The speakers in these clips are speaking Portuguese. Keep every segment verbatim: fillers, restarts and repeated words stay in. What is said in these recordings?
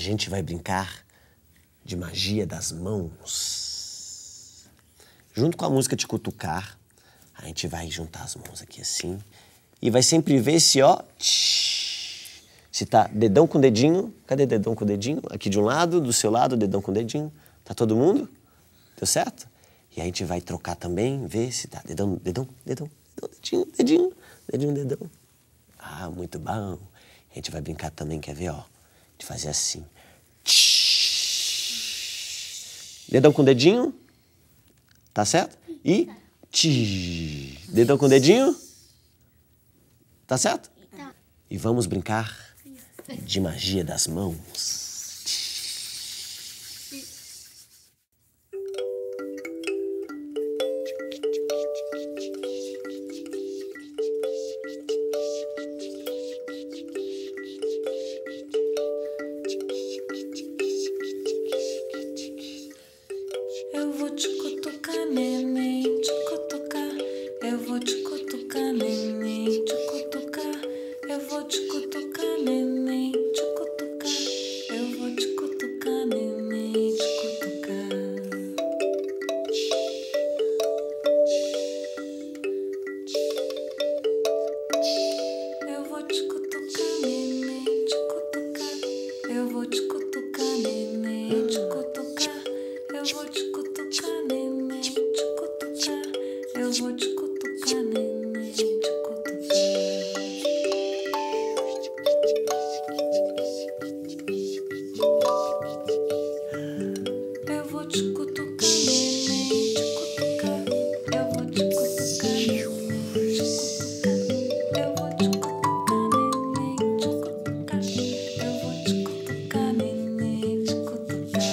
gente vai brincar de magia das mãos. Junto com a música de cutucar, a gente vai juntar as mãos aqui assim e vai sempre ver se, ó, se tá dedão com dedinho. Cadê dedão com dedinho? Aqui de um lado, do seu lado, dedão com dedinho. Tá todo mundo? Deu certo? E a gente vai trocar também, ver se tá dedão, dedão, dedão, dedão, dedinho, dedinho, dedinho, dedão. Ah, muito bom. A gente vai brincar também, quer ver, ó? De fazer assim. Dedão com dedinho. Tá certo? E tch. Dedão com dedinho. Tá certo? E vamos brincar de magia das mãos. Eu vou te cutucar, neném, te cutucar. Eu vou te cutucar, neném, te cutucar. Eu vou te cutucar, neném, te cutucar. Eu vou te cutucar, neném, te cutucar. Eu vou te cutucar, neném, te cutucar. Eu vou te cutucar, neném, te cutucar. Eu vou te cutucar, neném, te cutucar. Eu vou te cutucar, neném, te cutucar. Eu vou te cutucar, neném, te cutucar. Eu vou te cutucar, neném, te cutucar. Eu vou te cutucar, neném, te cutucar. Eu vou te cutucar, neném, te cutucar.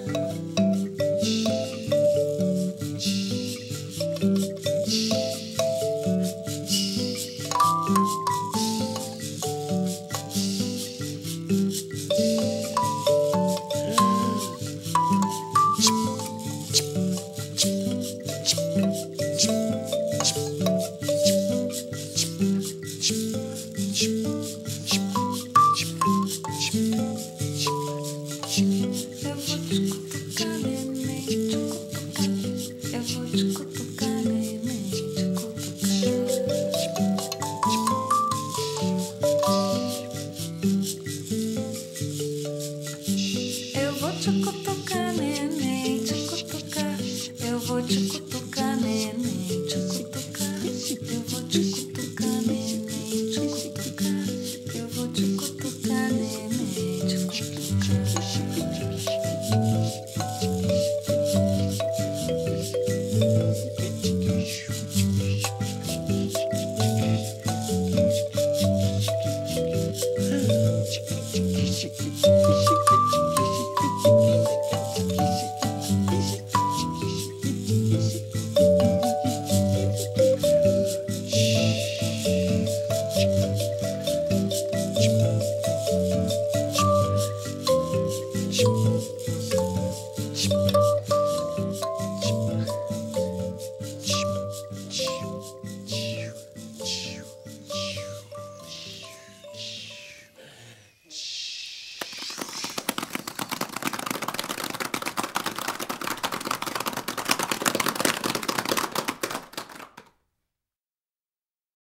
Eu vou te cutucar, neném, te cutucar. Eu vou te cutucar, neném, te cutucar. Eu vou te cutucar, neném, te cutucar. Eu vou te cutucar, neném, te cutucar. Eu vou te cutucar, neném, te cutucar. Eu vou te cutucar, neném, te cutucar.